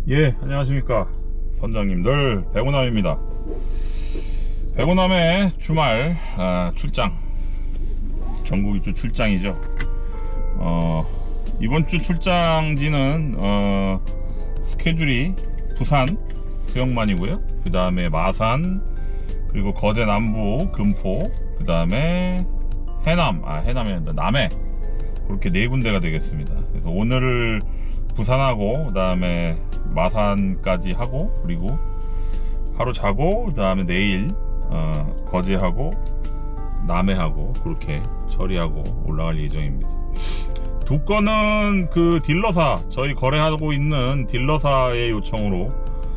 예, 안녕하십니까 선장님들, 배구남입니다. 배구남의 주말 출장, 전국 일주 출장이죠. 이번 주 출장지는 스케줄이 부산 수영만이고요, 그 다음에 마산, 그리고 거제 남부 금포, 그 다음에 해남이 아니라 남해, 그렇게 네 군데가 되겠습니다. 그래서 오늘을 부산하고 그 다음에 마산까지 하고, 그리고 하루 자고 그 다음에 내일 거제하고 남해하고 그렇게 처리하고 올라갈 예정입니다. 두 건은 그 딜러사, 저희 거래하고 있는 딜러사의 요청으로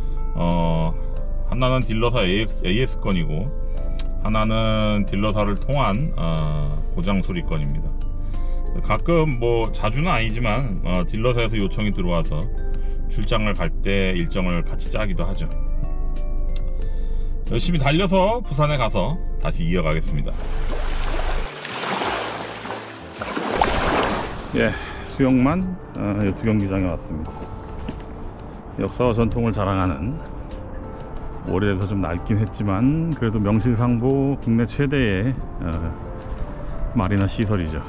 하나는 딜러사 AS 건이고 하나는 딜러사를 통한 고장 수리 건입니다. 가끔 뭐 자주는 아니지만 딜러사에서 요청이 들어와서 출장을 갈 때 일정을 같이 짜기도 하죠. 열심히 달려서 부산에 가서 다시 이어가겠습니다. 예, 수영만 요트 경기장에 왔습니다. 역사와 전통을 자랑하는, 오래돼서 좀 낡긴 했지만 그래도 명실상부 국내 최대의 마리나 시설이죠.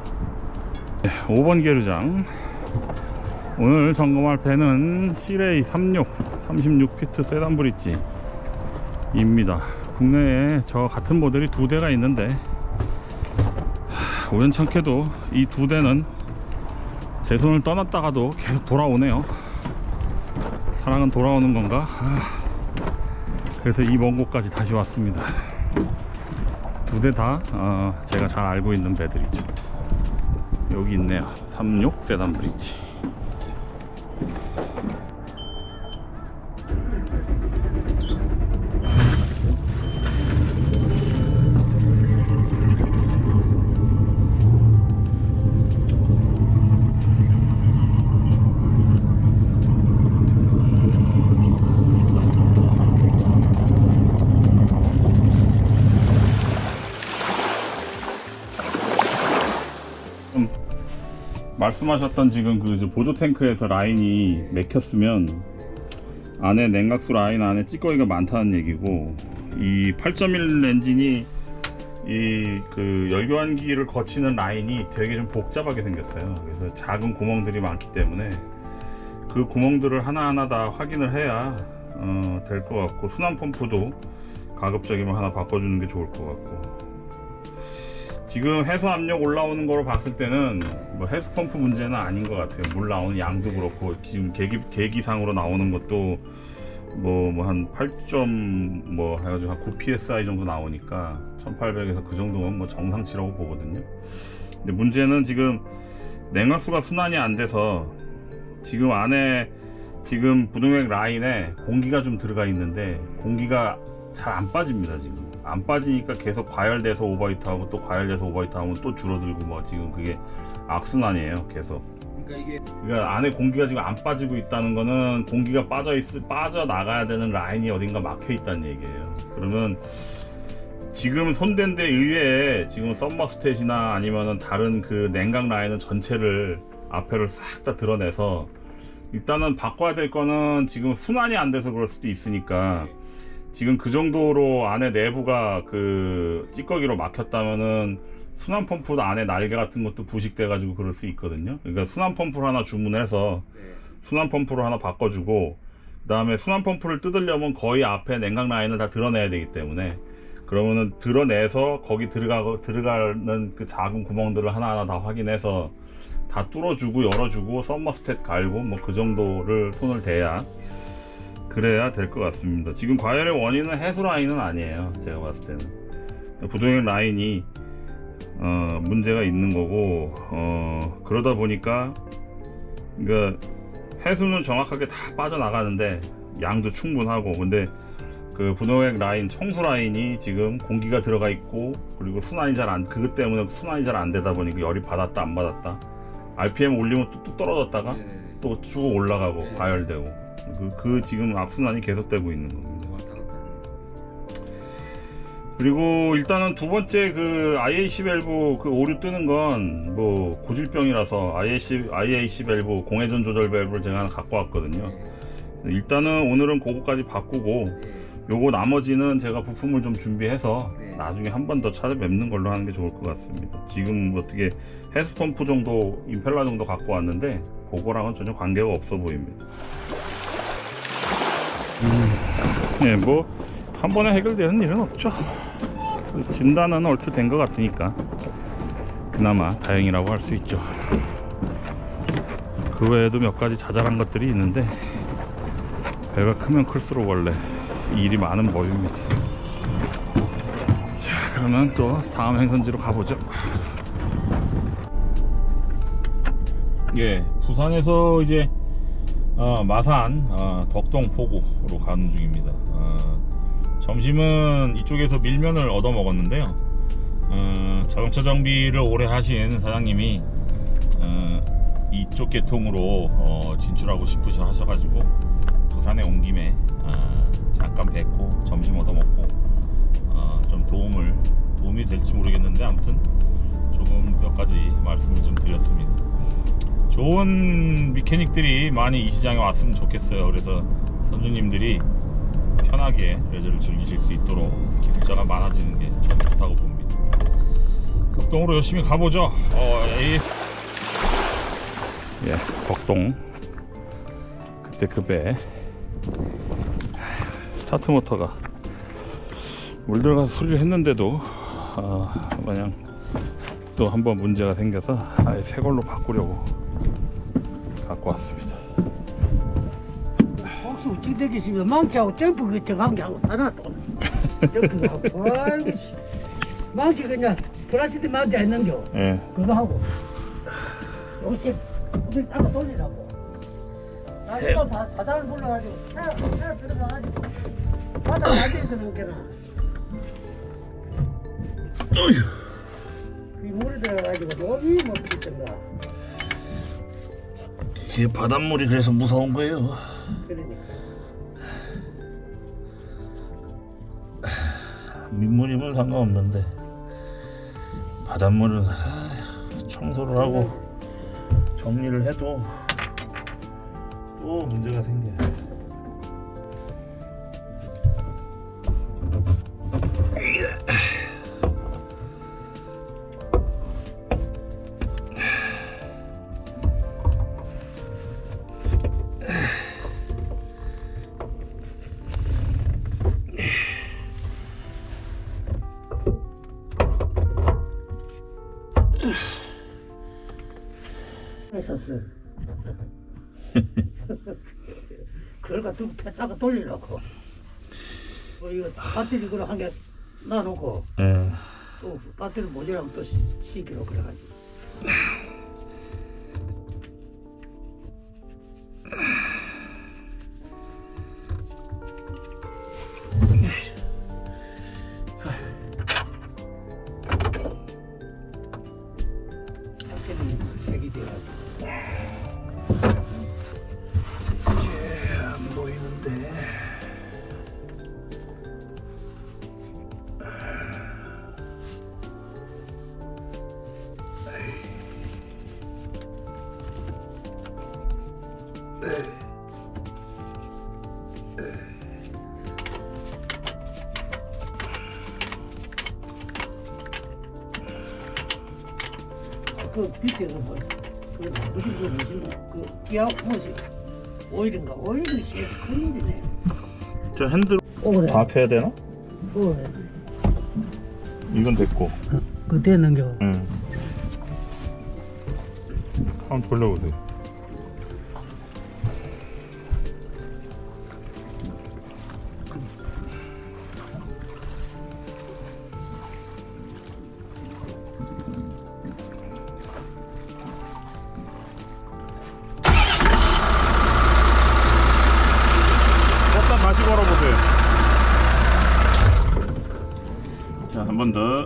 5번 계류장, 오늘 점검할 배는 시레이 36피트 세단 브릿지 입니다. 국내에 저 같은 모델이 두 대가 있는데 우연찮게도 이 두 대는 제 손을 떠났다가도 계속 돌아오네요. 사랑은 돌아오는 건가? 그래서 이 먼 곳까지 다시 왔습니다. 두 대 다 제가 잘 알고 있는 배들이죠. 여기 있네요. 36 세단 브릿지. 말씀하셨던 지금 그 보조 탱크에서 라인이 맥혔으면 안에 냉각수 라인 안에 찌꺼기가 많다는 얘기고, 이 8.1 엔진이 이 그 열교환기를 거치는 라인이 되게 좀 복잡하게 생겼어요. 그래서 작은 구멍들이 많기 때문에 그 구멍들을 하나하나 다 확인을 해야 될 것 같고, 순환 펌프도 가급적이면 하나 바꿔주는 게 좋을 것 같고, 지금 해수 압력 올라오는 거로 봤을 때는 뭐 해수 펌프 문제는 아닌 것 같아요. 물 나오는 양도 그렇고, 지금 계기상으로 나오는 것도 뭐 한 8점 뭐 해가지고 한 9 psi 정도 나오니까 1800에서 그 정도면 뭐 정상치라고 보거든요. 근데 문제는 지금 냉각수가 순환이 안 돼서 지금 안에 지금 부동액 라인에 공기가 좀 들어가 있는데 공기가 잘 안 빠집니다. 지금 안 빠지니까 계속 과열돼서 오버히트 하고 또 과열돼서 오버히트 하면 또 줄어들고, 뭐 지금 그게 악순환이에요, 계속. 그러니까 안에 공기가 지금 안 빠지고 있다는 거는 공기가 빠져나가야 되는 라인이 어딘가 막혀 있다는 얘기예요. 그러면 지금 손댄 데 의외에 지금 썸머스탯이나 아니면은 다른 그 냉각 라인은 전체를 앞에를 싹 다 드러내서, 일단은 바꿔야 될 거는 지금 순환이 안 돼서 그럴 수도 있으니까, 지금 그 정도로 안에 내부가 그 찌꺼기로 막혔다면은 순환 펌프 안에 날개 같은 것도 부식돼 가지고 그럴 수 있거든요. 그러니까 순환 펌프를 하나 주문해서 순환 pom프로 하나 바꿔주고, 그 다음에 순환 펌프를 뜯으려면 거의 앞에 냉각 라인을 다 드러내야 되기 때문에, 그러면은 드러내서 거기 들어가는 그 작은 구멍들을 하나하나 다 확인해서 다 뚫어주고 열어주고 썸머스탯 갈고 뭐 그 정도를 손을 대야 그래야 될 것 같습니다. 지금 과열의 원인은 해수 라인은 아니에요. 제가 봤을 때는 부동액 라인이 문제가 있는 거고, 그러다 보니까 그러니까 해수는 정확하게 다 빠져나가는데 양도 충분하고, 근데 그 부동액 라인, 청수 라인이 지금 공기가 들어가 있고, 그리고 순환이 그것 때문에 순환이 잘 안 되다 보니까 열이 받았다 안 받았다, RPM 올리면 또 뚝 떨어졌다가 또 쭉 올라가고 과열되고, 그 지금 악순환이 계속되고 있는 겁니다. 그리고 일단은 두 번째 그 IAC 밸브 그 오류 뜨는 건 뭐 고질병이라서 IAC 밸브 공회전 조절 밸브를 제가 하나 갖고 왔거든요. 일단은 오늘은 그거까지 바꾸고 요거 나머지는 제가 부품을 좀 준비해서 나중에 한 번 더 찾아뵙는 걸로 하는 게 좋을 것 같습니다. 지금 어떻게 해스펌프 정도, 임펠러 정도 갖고 왔는데 그거랑은 전혀 관계가 없어 보입니다. 네, 뭐 한 번에 해결되는 일은 없죠. 진단은 얼추 된 것 같으니까 그나마 다행이라고 할 수 있죠. 그 외에도 몇 가지 자잘한 것들이 있는데 배가 크면 클수록 원래 일이 많은 법입니다. 자, 그러면 또 다음 행선지로 가보죠. 예, 부산에서 이제 마산 덕동 포구로 가는 중입니다. 점심은 이쪽에서 밀면을 얻어 먹었는데요. 자동차 정비를 오래 하신 사장님이 이쪽 계통으로 진출하고 싶으셔 하셔가지고 부산에 온 김에 잠깐 뵙고 점심 얻어 먹고 좀 도움이 될지 모르겠는데 아무튼 조금 몇 가지 말씀을 좀 드렸습니다. 좋은 미케닉들이 많이 이 시장에 왔으면 좋겠어요. 그래서 선주님들이 편하게 레저를 즐기실 수 있도록 기술자가 많아지는 게 참 좋다고 봅니다. 덕동으로 열심히 가보죠. 예, 덕동. 그때 그 배 스타트 모터가 물 들어가서 소리를 했는데도 마냥 또 한번 문제가 생겨서 아예 새 걸로 바꾸려고 갖고 왔습니다. 혹시 어찌 되겠습니까? 망치하고 점프 그 정한 게 하고 사놨다. 점프하고 아이고 망치 그냥 플라스틱 망치 있는겨. 예. 그거 하고 혹시 어디 따라 돌리라고. 나중에 사장을 불러가지고 차 들어가가지고 바닥 앉아있어 놓게나. 이 물에 들어가가지고 너무 못 붙였던가. 이게 바닷물이 그래서 무서운 거예요. 그러니까. 민물이면 상관없는데 바닷물은 청소를 하고 정리를 해도 또 문제가 생겨요. 했었어. 그걸 갖고 뺐다가 돌리라고. 이거 배터리 그걸 한 개 놔놓고 또 배터리 모자라면 또 씻기로 그래가지고. 배터리 색이 돼가지고. 안 보이는데. 그 밑에 그 기아 뭐지 오일인가 오일이 제일 큰 일이네. 저 핸들 그래. 다 펴야 되나? 그래. 이건 됐고. 그 됐는겨. 응. 한번 돌려보세요. 다시 걸어보세요. 자, 한 번 더.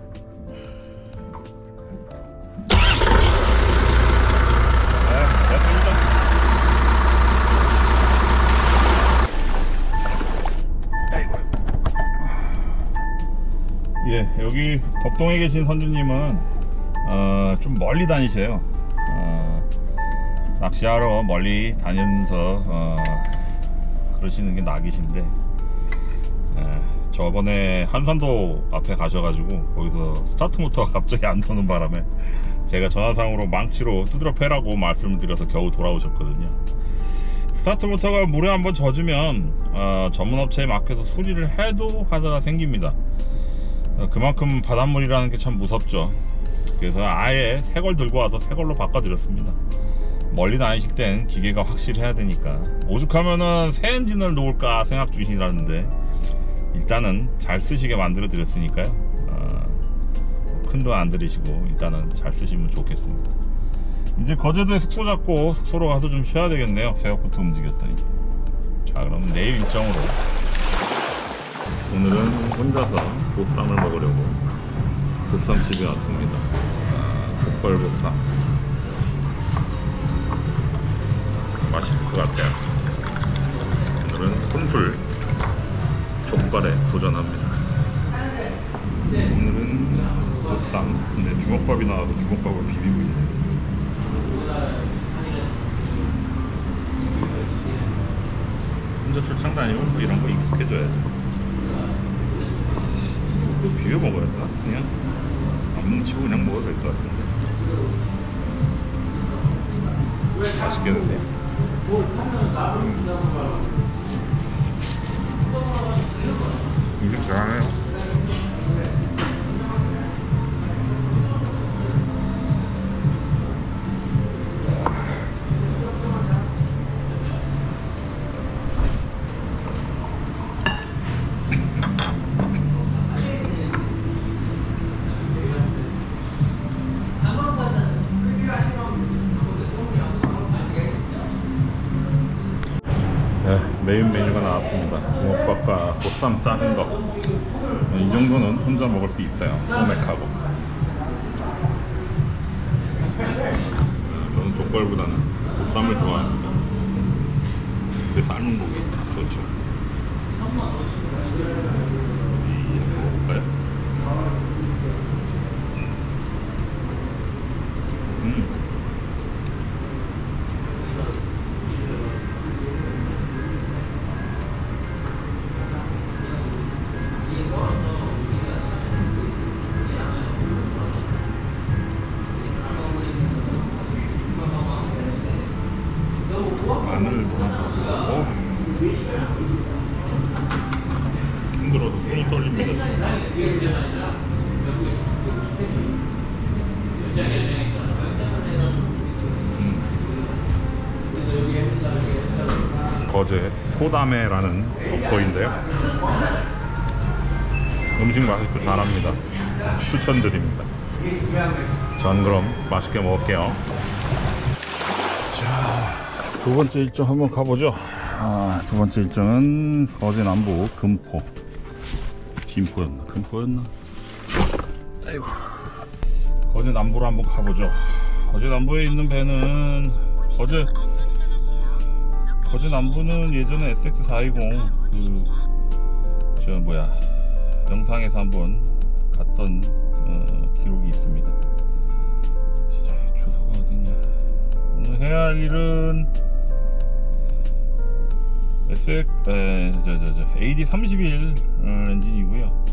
네, 됐습니다. 아이고. 예, 여기 덕동에 계신 선주님은 좀 멀리 다니세요. 낚시하러 멀리 다니면서 그러시는 게 낙이신데, 저번에 한산도 앞에 가셔가지고 거기서 스타트 모터가 갑자기 안 도는 바람에 제가 전화상으로 망치로 두드려 패라고 말씀을 드려서 겨우 돌아오셨거든요. 스타트 모터가 물에 한번 젖으면 전문 업체에 맡겨서 수리를 해도 화자가 생깁니다. 그만큼 바닷물이라는 게 참 무섭죠. 그래서 아예 새 걸 들고 와서 새 걸로 바꿔드렸습니다. 멀리 다니실 땐 기계가 확실해야 되니까. 오죽하면은 새 엔진을 놓을까 생각 중이시라는데 일단은 잘 쓰시게 만들어 드렸으니까요. 큰 돈 안 들이시고 일단은 잘 쓰시면 좋겠습니다. 이제 거제도에 숙소 잡고 숙소로 가서 좀 쉬어야 되겠네요. 새벽부터 움직였더니. 자, 그럼 내일 일정으로 오늘은 혼자서 보쌈을 먹으려고 보쌈집에 왔습니다. 족발보쌈 맛있을 것 같아요. 오늘은 혼술 족발에 도전합니다. 오늘은 보쌈. 근데 주먹밥이 나와서 주먹밥을 비비고 있네요. 혼자 출장 다니면 뭐 이런 거 익숙해져야죠. 또 비벼 먹어야 되나? 그냥 안 뭉치고 그냥 먹어도 될 것 같은데. 맛있겠는데? 이게 잘하네요. 메인 메뉴가 나왔습니다. 주먹밥과 보쌈 작은 거. 이 정도는 혼자 먹을 수 있어요. 소맥하고. 저는 족발보다는 보쌈을 좋아합니다. 근데 삶은 고기 좋죠. 먹어볼까요? 마늘 넣어. 힘들어도 손이 떨립니다. 거제 소담회라는 업소인데요. 음식 맛있고 잘합니다. 추천드립니다. 전 그럼 맛있게 먹을게요. 자, 두 번째 일정 한번 가보죠. 두 번째 일정은 거제 남부 금포. 김포였나? 금포였나? 아이고. 거제 남부로 한번 가보죠. 거제 남부에 있는 배는 거제 남부는 예전에 SX420 영상에서 한번 갔던 기록이 있습니다. 자, 주소가 어디냐? 오늘 해야 할 일은 AD31 엔진이고요.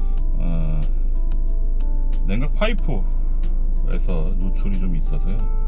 냉각 파이프에서 노출이 좀 있어서요.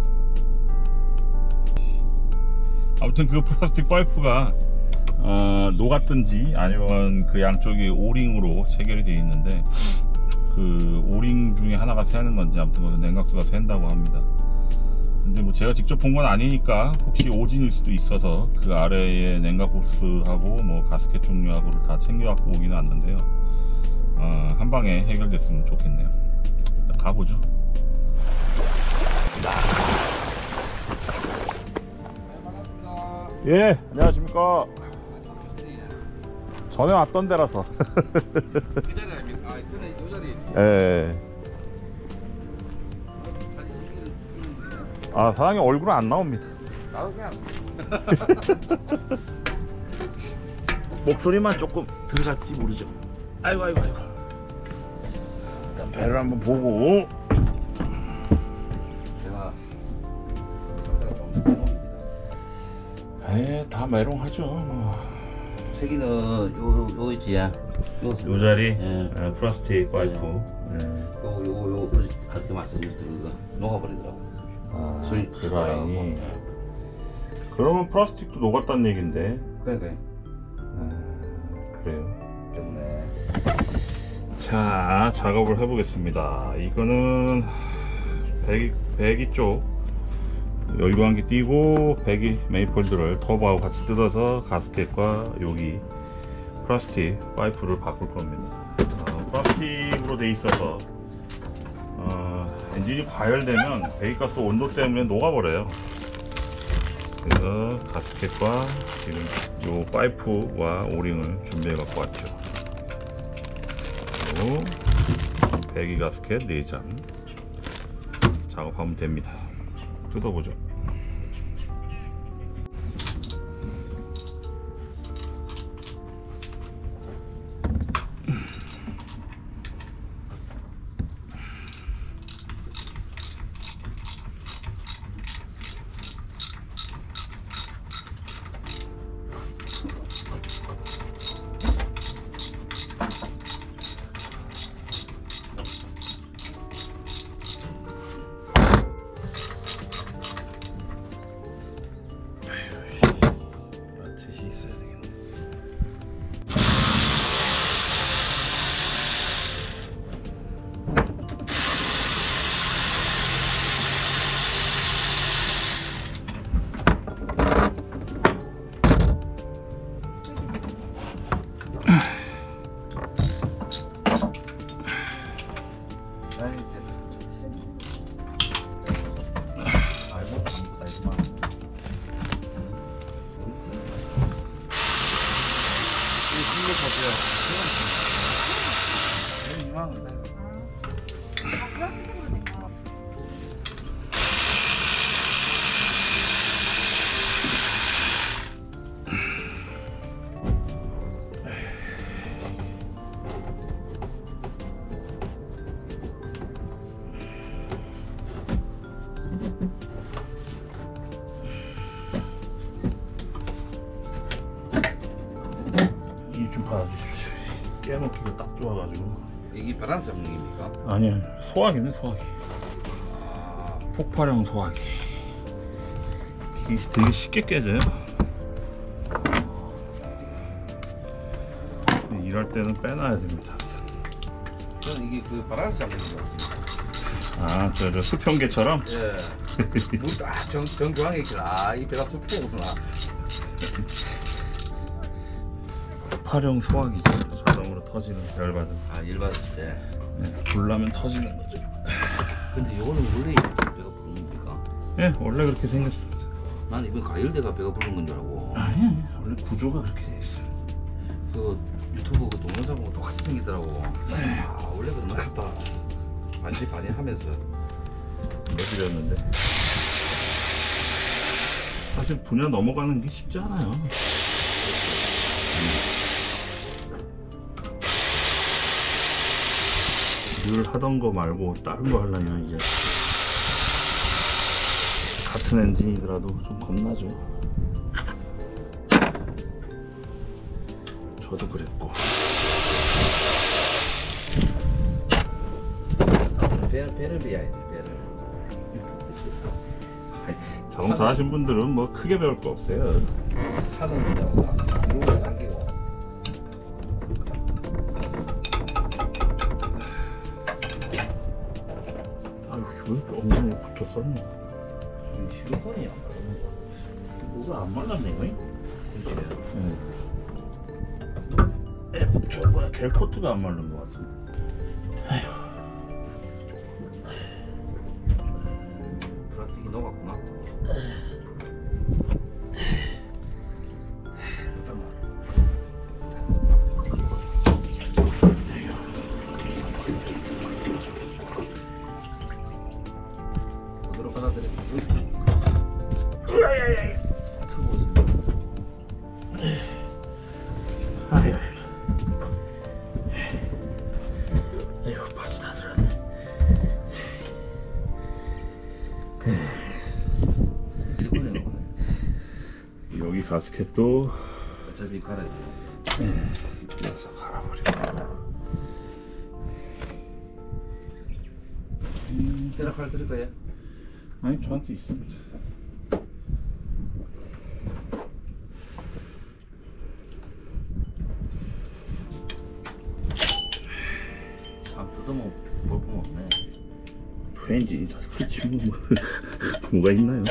아무튼 그 플라스틱 파이프가 녹았든지 아니면 그 양쪽이 오링으로 체결이 되어 있는데 그 오링 중에 하나가 새는 건지 아무튼 거기서 냉각수가 샌다고 합니다. 근데 뭐 제가 직접 본 건 아니니까 혹시 오진일 수도 있어서 그 아래에 냉각 호스하고 뭐 가스켓 종류하고를 다 챙겨 갖고 오기는 왔는데요. 한 방에 해결됐으면 좋겠네요. 일단 가보죠. 예, 안녕하십니까. 전에 왔던 데라서. 그 자리 아닙니까? 전에 이 자리. 예. 사장님 얼굴은 안 나옵니다. 나도 그냥. 목소리만 조금 들어갈지 모르죠. 아이고. 일단 배를 한번 보고. 제가 다 메롱하죠. 뭐. 색이는 요 있지. 요 자리 예. 플라스틱 파이프. 요 이렇게 말씀드린 녹아버리더라고. 그 라인이. 그러면 플라스틱도 녹았다는 얘긴데. 그래. 그래요. 때문에 자, 작업을 해보겠습니다. 이거는 배기 쪽 열구한기 띄고 배기 메이폴드를 터보하고 같이 뜯어서 가스켓과 여기 플라스틱 파이프를 바꿀 겁니다. 플라스틱으로 돼 있어서 엔진이 과열되면 배기가스 온도 때문에 녹아버려요. 그래서 가스켓과 지금 요 파이프와 오링을 준비해 갖고 왔죠. 그리고 배기 가스켓 4장 작업하면 됩니다. 뜯어보죠. 좀 봐주십시오. 깨먹기가 딱 좋아가지고. 이게 벼랑 잡는입니까? 아니요, 소화기네, 소화기. 폭발형 소화기. 이게 되게 쉽게 깨져요. 일할 때는 빼놔야 됩니다. 저는 이게 그 바람 잡는 거 같습니다. 저 수평계처럼? 예. 물딱 정교하게 있구나. 이 배가 수평이구나. 폭발형 소화기죠. 자동으로 터지는 열받은. 열받을 때. 네, 불나면 터지는 거죠. 근데 이거는 원래 이렇게 배가 부른 겁니까? 네, 원래 그렇게 생겼습니다. 난 이번 가열대가 배가 부른 건 줄 알고. 아니, 원래 구조가 그렇게 돼 있어요. 그 유튜브 그 동영상 보고 똑같이 생기더라고. 원래 그런 것 같다. 반신반의 하면서. 내드렸는데. 사실 분야 넘어가는 게 쉽지 않아요. 늘 하던 거 말고 다른 거 하려면 이제 같은 엔진이더라도 좀 겁나죠. 저도 그랬고. 배를 배워야 돼. 배를. 자동차 하신 분들은 뭐 크게 배울 거 없어요. 차는 그냥 무릎을 당기고. 아유, 왜 이렇게 엉덩이에 붙었었냐? 시로폰이 안 나오는 거. 뭐가 안 말랐네, 이거? 그렇지. 저 뭐야, 겔코트가 안 마른 것 같은데. 플라스틱이 녹았구나. 어디로 받아들여? 에휴, 바지 다 들었네. 여기 가스켓도 어차피 갈아야 돼. 띄어서 갈아버리고. 헤라칼 드릴까요? 아니 저한테 있습니다. 참 뜯어먹 볼품 없네. 프렌진이 다 그렇지 뭐가 있나요?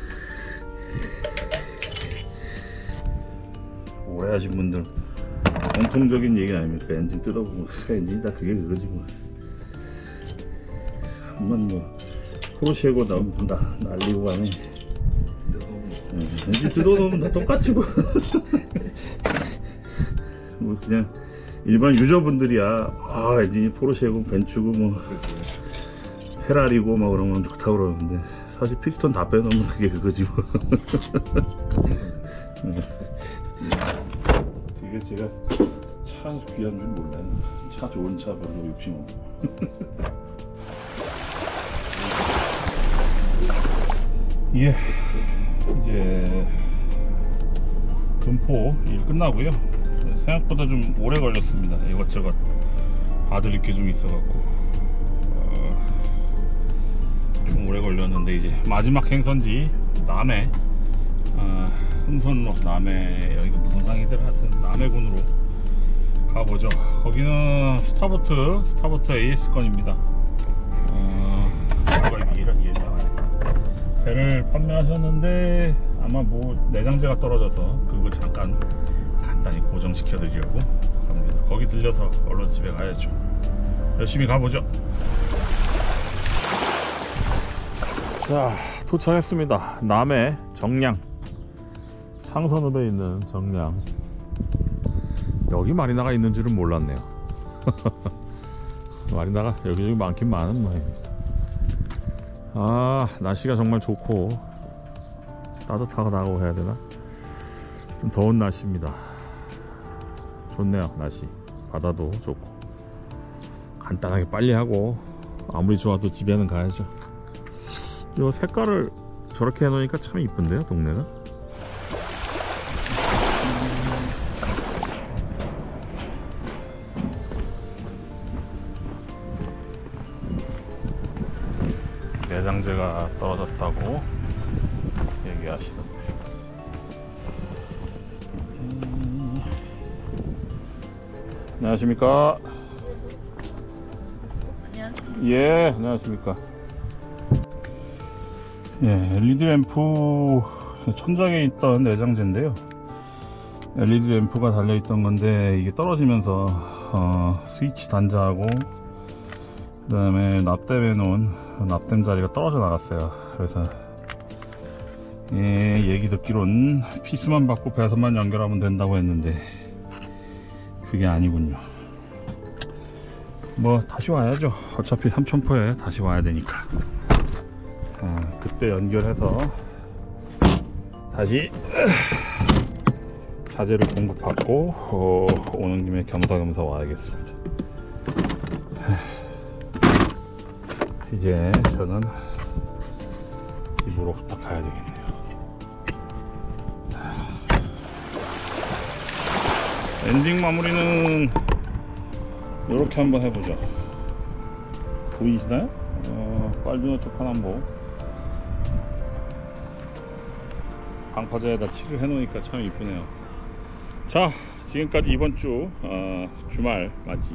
오래하신 분들 공통적인 얘기 아닙니까? 엔진 뜯어보면 엔진이 다 그게 그거지 뭐. 한번 뭐 포르쉐고 나오면 날리고 가네. 엔진 뜯어놓으면 다 똑같지 뭐. 뭐 그냥 일반 유저분들이야 엔진이 포르쉐고 벤츠고 뭐 페라리고 막 그러면 좋다고 그러는데 사실 피스톤 다 빼놓으면 그게 그거지 뭐. 그게 제가 차 귀한 줄 몰라요. 차 좋은 차 별로 욕심 없고. 예, 이제 금포 일 끝나고요. 생각보다 좀 오래 걸렸습니다. 이것저것 봐드릴 게 좀 있어갖고 좀 오래 걸렸는데 이제 마지막 행선지 남해 흥선로 남해 여기가 무슨 상이들 하여튼 남해군으로 가보죠. 거기는 스타보트 AS 건입니다. 배를 판매하셨는데 아마 뭐 내장재가 떨어져서 그거 잠깐 간단히 고정시켜 드리려고 갑니다. 거기 들려서 얼른 집에 가야죠. 열심히 가보죠. 자, 도착했습니다. 남해 정량 창선읍에 있는 정량. 여기 마리나가 있는 줄은 몰랐네요. 마리나가 여기저기 많긴 많은 모양입니다. 날씨가 정말 좋고 따뜻하다고 해야 되나? 좀 더운 날씨입니다. 좋네요. 날씨 바다도 좋고 간단하게 빨리 하고 아무리 좋아도 집에는 가야죠. 이 색깔을 저렇게 해놓으니까 참 이쁜데요 동네가. 내장재가 떨어졌다고 얘기하시더라고요. 안녕하십니까? 안녕하세요. 예, 안녕하십니까? 예, LED 램프 천장에 있던 내장재인데요. LED 램프가 달려있던 건데 이게 떨어지면서 스위치 단자하고 그 다음에 납땜해 놓은 납땜 자리가 떨어져 나갔어요. 그래서 얘기 듣기로는 피스만 받고 배선만 연결하면 된다고 했는데 그게 아니군요. 뭐 다시 와야죠. 어차피 삼천포에 다시 와야 되니까 그때 연결해서 다시 자재를 공급받고 오는 김에 겸사겸사 와야겠습니다. 이제 저는 집으로 딱 가야 되겠네요. 엔딩 마무리는 이렇게 한번 해보죠. 보이시나요? 빨주노초 파남보 방파제에다 칠을 해놓으니까 참 이쁘네요. 자, 지금까지 이번 주 주말 맞이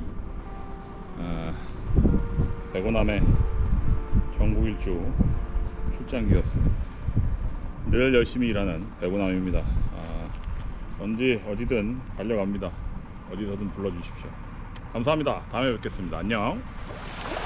대구남해 전국 일주 출장기였습니다. 늘 열심히 일하는 배구남입니다. 언제 어디든 달려갑니다. 어디서든 불러주십시오. 감사합니다. 다음에 뵙겠습니다. 안녕.